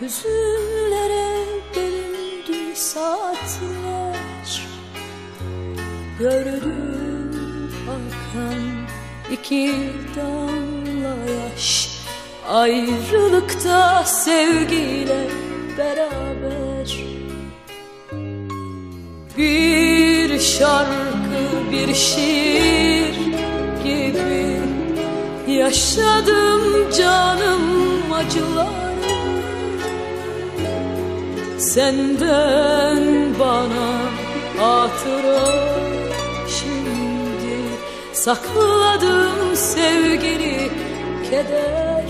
hüzünlere bölündü saatler. Gördüm akan iki damla yaş, ayrılıkta sevgiyle beraber. Bir şarkı, bir şiir gibi yaşadım canım acıları. Senden bana hatıra, şimdi sakladım sevgili keder.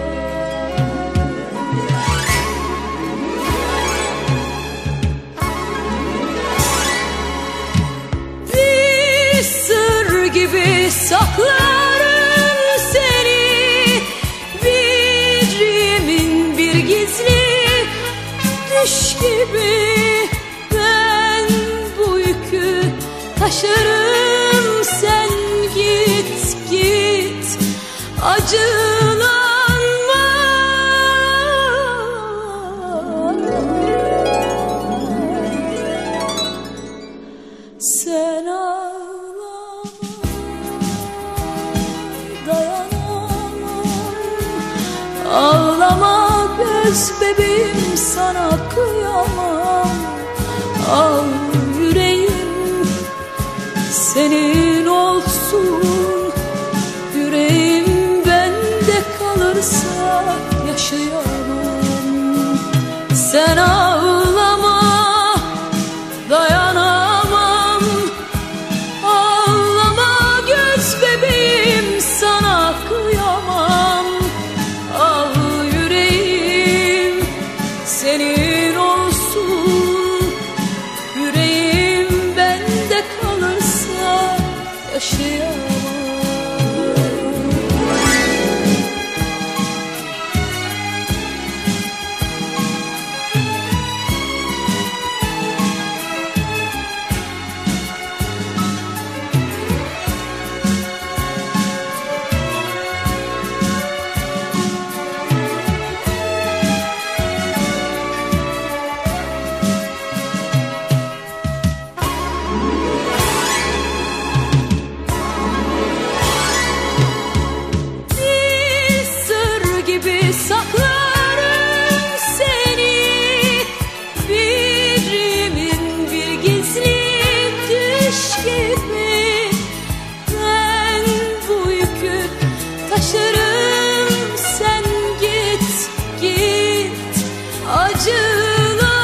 Bir sır gibi saklarım seni, bir yemin, bir gizli düş gibi. Ben bu yükü taşırım, sen git git, acılanma. Sen ağlama, dayanamam. Ağlama göz bebeğim, sana kıyamam. Al yüreğim senin olsun, yüreğim bende kalırsa yaşayamam. Sen ağlama, dayanamam. Ağlama göz bebeğim, sana kıyamam. Al yüreğim senin olsun, yüreğim bende kalırsa yaşayamam. Saklarım seni, bir yemin, bir gizli düş gibi. Ben bu yükü taşırım, sen git git, acılanma.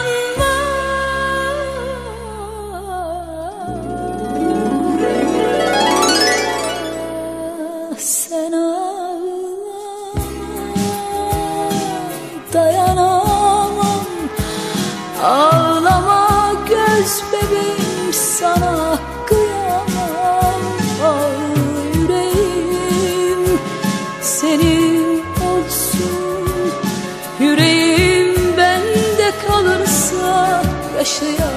Sen dayanamam. Ağlama göz bebeğim, sana kıyamam. Al yüreğim senin olsun, yüreğim bende kalırsa yaşayamam.